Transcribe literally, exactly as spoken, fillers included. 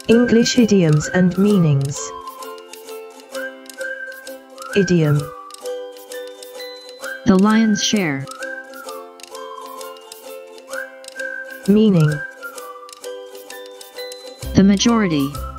English idioms and meanings. Idiom. The lion's share. Meaning. The majority.